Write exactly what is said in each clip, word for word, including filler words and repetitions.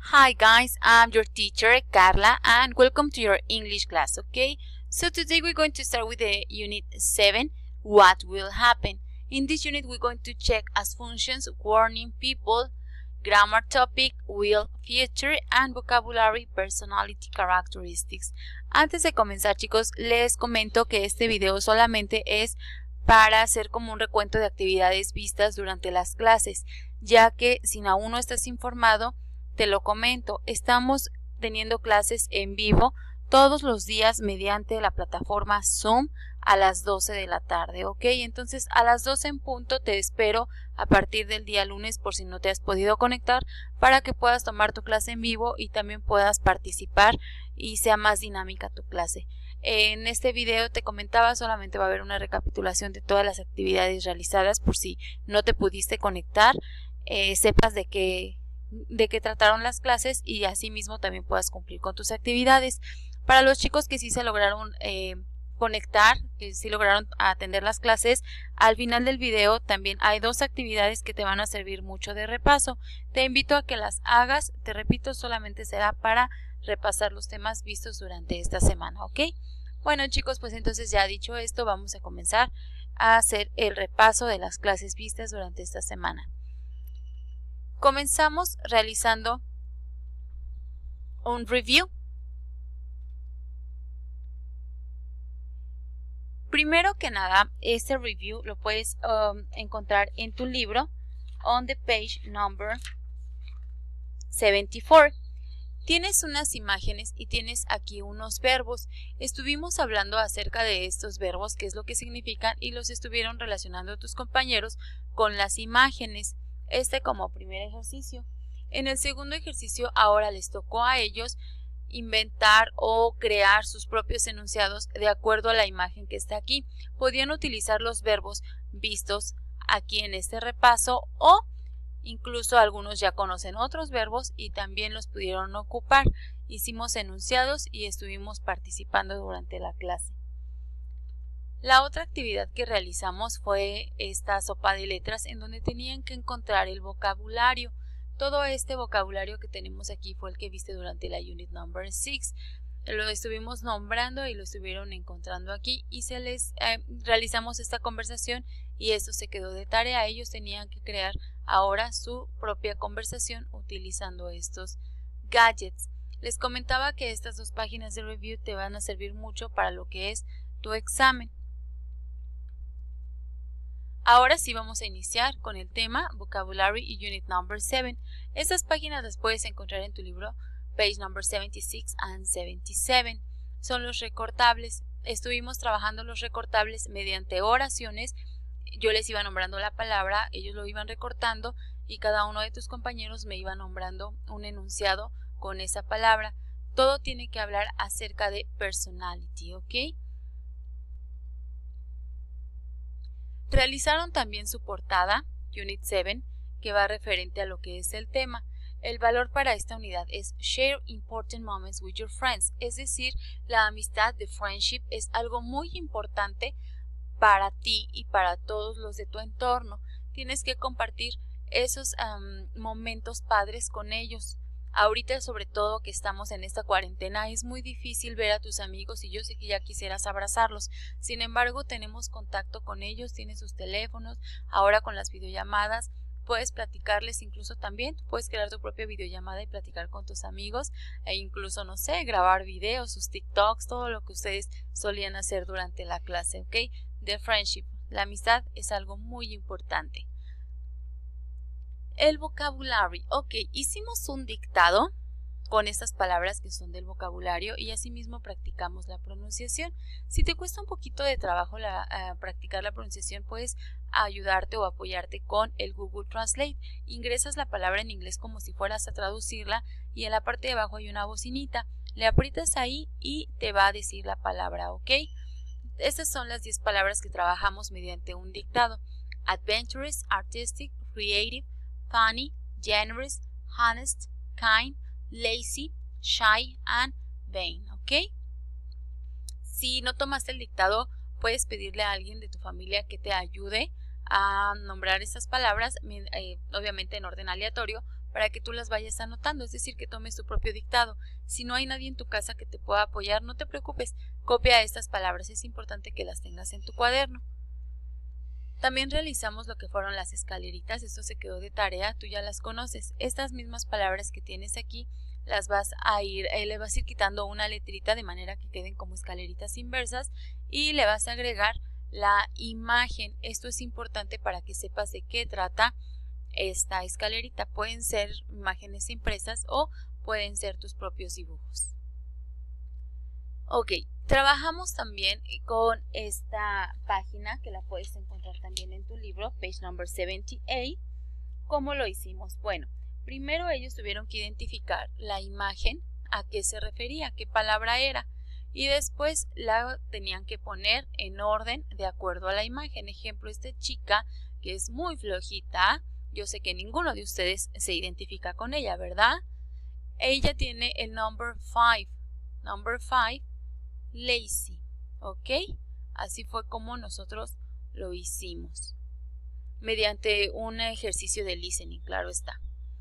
Hi guys, I'm your teacher Carla and welcome to your English class, okay? So today we're going to start with the unit seven, what will happen. In this unit we're going to check as functions, warning, people, grammar topic, will, future, and vocabulary, personality characteristics. Antes de comenzar, chicos, les comento que este video solamente es para hacer como un recuento de actividades vistas durante las clases, ya que si aún no estás informado, te lo comento, estamos teniendo clases en vivo todos los días mediante la plataforma Zoom a las doce de la tarde, ¿ok? Entonces a las doce en punto te espero a partir del día lunes por si no te has podido conectar para que puedas tomar tu clase en vivo y también puedas participar y sea más dinámica tu clase. En este video te comentaba, solamente va a haber una recapitulación de todas las actividades realizadas por si no te pudiste conectar, eh, sepas de qué de qué trataron las clases y asimismo también puedas cumplir con tus actividades. Para los chicos que sí se lograron eh, conectar, que sí lograron atender las clases, al final del video también hay dos actividades que te van a servir mucho de repaso. Te invito a que las hagas, te repito, solamente será para repasar los temas vistos durante esta semana, ¿ok? Bueno chicos, pues entonces ya dicho esto, vamos a comenzar a hacer el repaso de las clases vistas durante esta semana. Comenzamos realizando un review. Primero que nada, este review lo puedes um, encontrar en tu libro on the page number setenta y cuatro. Tienes unas imágenes y tienes aquí unos verbos. Estuvimos hablando acerca de estos verbos, qué es lo que significan, y los estuvieron relacionando tus compañeros con las imágenes. Este como primer ejercicio. En el segundo ejercicio ahora les tocó a ellos inventar o crear sus propios enunciados de acuerdo a la imagen que está aquí. Podían utilizar los verbos vistos aquí en este repaso o incluso algunos ya conocen otros verbos y también los pudieron ocupar. Hicimos enunciados y estuvimos participando durante la clase. La otra actividad que realizamos fue esta sopa de letras en donde tenían que encontrar el vocabulario. Todo este vocabulario que tenemos aquí fue el que viste durante la unit number six. Lo estuvimos nombrando y lo estuvieron encontrando aquí y se les eh, realizamos esta conversación y esto se quedó de tarea. Ellos tenían que crear ahora su propia conversación utilizando estos gadgets. Les comentaba que estas dos páginas de review te van a servir mucho para lo que es tu examen. Ahora sí vamos a iniciar con el tema Vocabulary y Unit number seven. Estas páginas las puedes encontrar en tu libro page number setenta y seis and setenta y siete. Son los recortables. Estuvimos trabajando los recortables mediante oraciones. Yo les iba nombrando la palabra, ellos lo iban recortando y cada uno de tus compañeros me iba nombrando un enunciado con esa palabra. Todo tiene que hablar acerca de personality, ¿ok? Realizaron también su portada, Unit siete, que va referente a lo que es el tema. El valor para esta unidad es Share important moments with your friends, es decir, la amistad de friendship es algo muy importante para ti y para todos los de tu entorno. Tienes que compartir esos um, momentos padres con ellos. Ahorita, sobre todo que estamos en esta cuarentena, es muy difícil ver a tus amigos y yo sé que ya quisieras abrazarlos. Sin embargo, tenemos contacto con ellos, tienen sus teléfonos, ahora con las videollamadas puedes platicarles, incluso también puedes crear tu propia videollamada y platicar con tus amigos e incluso, no sé, grabar videos, sus TikToks, todo lo que ustedes solían hacer durante la clase, ¿ok? The friendship, la amistad es algo muy importante. El vocabulario, ok, hicimos un dictado con estas palabras que son del vocabulario y asimismo practicamos la pronunciación. Si te cuesta un poquito de trabajo la, uh, practicar la pronunciación, puedes ayudarte o apoyarte con el Google Translate. Ingresas la palabra en inglés como si fueras a traducirla y en la parte de abajo hay una bocinita. Le aprietas ahí y te va a decir la palabra, ok. Estas son las diez palabras que trabajamos mediante un dictado. Adventurous, artistic, creative, funny, generous, honest, kind, lazy, shy, and vain, ¿ok? Si no tomaste el dictado, puedes pedirle a alguien de tu familia que te ayude a nombrar estas palabras, eh, obviamente en orden aleatorio, para que tú las vayas anotando, es decir, que tomes tu propio dictado. Si no hay nadie en tu casa que te pueda apoyar, no te preocupes, copia estas palabras, es importante que las tengas en tu cuaderno. También realizamos lo que fueron las escaleritas, esto se quedó de tarea, tú ya las conoces. Estas mismas palabras que tienes aquí, las vas a ir, eh, le vas a ir quitando una letrita de manera que queden como escaleritas inversas y le vas a agregar la imagen. Esto es importante para que sepas de qué trata esta escalerita. Pueden ser imágenes impresas o pueden ser tus propios dibujos. Ok, trabajamos también con esta página que la puedes encontrar también en tu libro, page number setenta y ocho. ¿Cómo lo hicimos? Bueno, primero ellos tuvieron que identificar la imagen, a qué se refería, qué palabra era, y después la tenían que poner en orden de acuerdo a la imagen. Ejemplo, esta chica que es muy flojita, yo sé que ninguno de ustedes se identifica con ella, ¿verdad? Ella tiene el number five, number five, lazy, ¿ok? Así fue como nosotros lo hicimos, mediante un ejercicio de listening, claro está.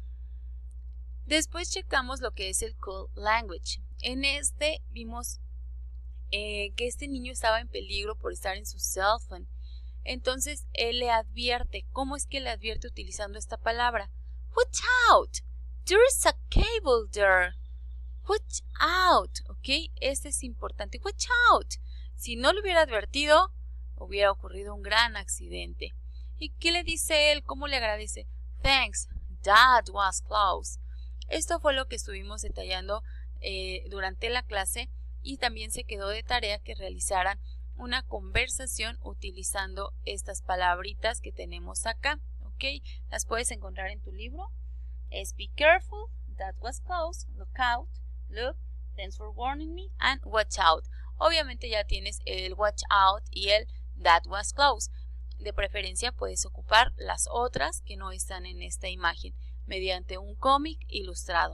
Después checamos lo que es el call language. En este vimos eh, que este niño estaba en peligro por estar en su cell phone. Entonces él le advierte. ¿Cómo es que le advierte utilizando esta palabra? Watch out, there's a cable there. Watch out, ¿ok? Este es importante. Watch out. Si no lo hubiera advertido, hubiera ocurrido un gran accidente. ¿Y qué le dice él? ¿Cómo le agradece? Thanks, that was close. Esto fue lo que estuvimos detallando eh, durante la clase y también se quedó de tarea que realizaran una conversación utilizando estas palabritas que tenemos acá, ¿ok? Las puedes encontrar en tu libro. Es be careful, that was close, look out, look, thanks for warning me, and watch out. Obviamente ya tienes el watch out y el that was close. De preferencia puedes ocupar las otras que no están en esta imagen mediante un cómic ilustrado.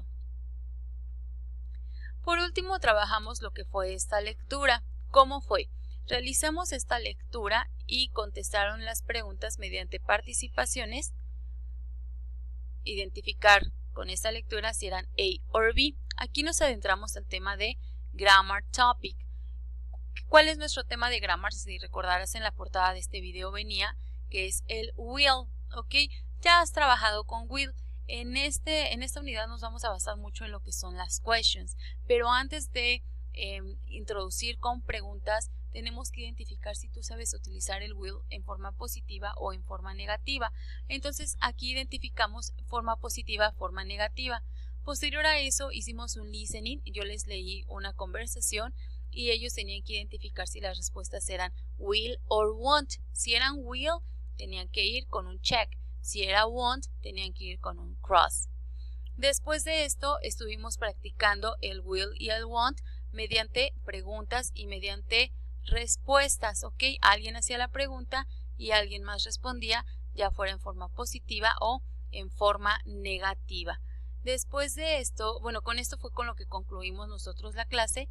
Por último, trabajamos lo que fue esta lectura. ¿Cómo fue? Realizamos esta lectura y contestaron las preguntas mediante participaciones. Identificar con esta lectura si eran A o B. Aquí nos adentramos al tema de Grammar Topic. ¿Cuál es nuestro tema de grammar? Si recordarás, en la portada de este video venía que es el will, ¿ok? Ya has trabajado con will. En, este, en esta unidad nos vamos a basar mucho en lo que son las questions, pero antes de eh, introducir con preguntas, tenemos que identificar si tú sabes utilizar el will en forma positiva o en forma negativa. Entonces aquí identificamos forma positiva, forma negativa. Posterior a eso hicimos un listening, yo les leí una conversación y ellos tenían que identificar si las respuestas eran will or won't. Si eran will, tenían que ir con un check. Si era won't, tenían que ir con un cross. Después de esto, estuvimos practicando el will y el won't mediante preguntas y mediante respuestas, ¿ok? Alguien hacía la pregunta y alguien más respondía, ya fuera en forma positiva o en forma negativa. Después de esto, bueno, con esto fue con lo que concluimos nosotros la clase.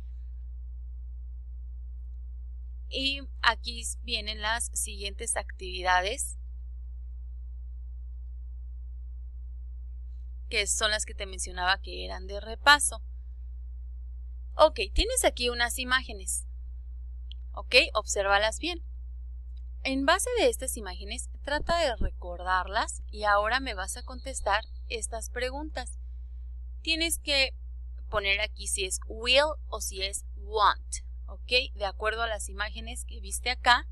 Y aquí vienen las siguientes actividades, que son las que te mencionaba que eran de repaso. Ok, tienes aquí unas imágenes. Ok, obsérvalas bien. En base de estas imágenes, trata de recordarlas y ahora me vas a contestar estas preguntas. Tienes que poner aquí si es will o si es want. Ok, de acuerdo a las imágenes que viste acá,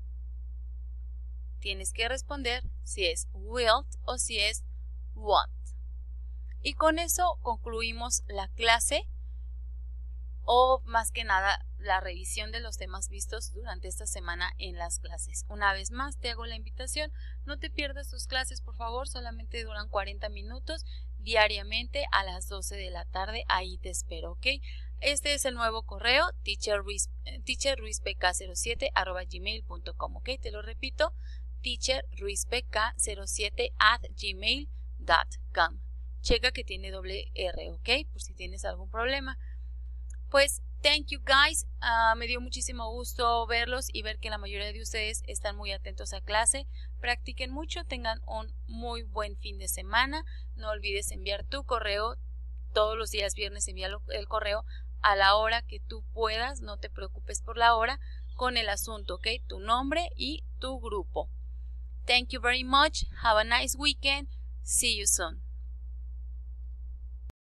tienes que responder si es will o si es want. Y con eso concluimos la clase, o más que nada la revisión de los temas vistos durante esta semana en las clases. Una vez más te hago la invitación, no te pierdas tus clases por favor, solamente duran cuarenta minutos diariamente a las doce de la tarde, ahí te espero, ¿ok? Este es el nuevo correo, teacher ruiz p k cero siete arroba gmail punto com, ¿ok? Te lo repito, teacher ruiz p k cero siete at gmail punto com. Checa que tiene doble R, ¿ok? Por si tienes algún problema. Pues, thank you guys. Uh, me dio muchísimo gusto verlos y ver que la mayoría de ustedes están muy atentos a clase. Practiquen mucho, tengan un muy buen fin de semana. No olvides enviar tu correo. Todos los días viernes envía el correo a la hora que tú puedas. No te preocupes por la hora, con el asunto, ¿ok? Tu nombre y tu grupo. Thank you very much. Have a nice weekend. See you soon.